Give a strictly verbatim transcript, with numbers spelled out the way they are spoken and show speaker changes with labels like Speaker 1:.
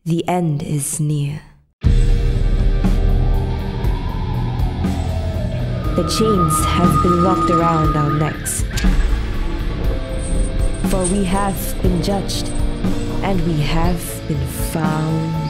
Speaker 1: The end is near. The chains have been locked around our necks. For we have been judged, and we have been found